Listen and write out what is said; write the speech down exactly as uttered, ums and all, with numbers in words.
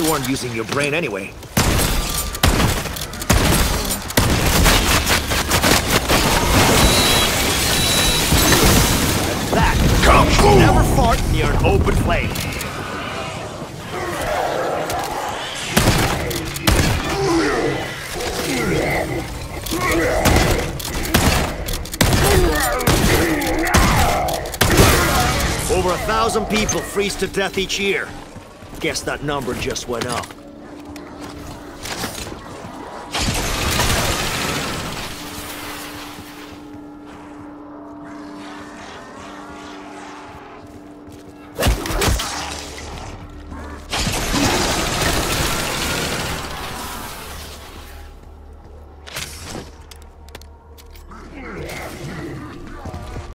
You weren't using your brain anyway. That Kung Fu! Never fart near an open flame. Over a thousand people freeze to death each year. Guess that number just went up.